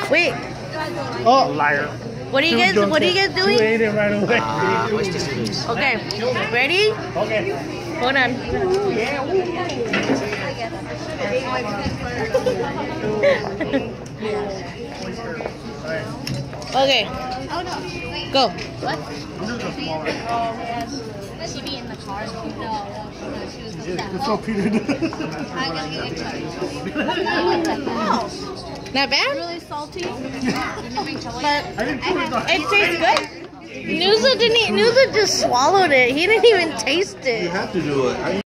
Wait. Oh, liar. What are you guys doing? You ate it right away. Okay. Ready? Okay. Hold on. Okay. Go. What? She be in the car? No, she was That's all Peter does. I'm gonna get it. Not bad? Really salty. But It tastes good. Nusa just swallowed it. He didn't even taste it. You have to do it.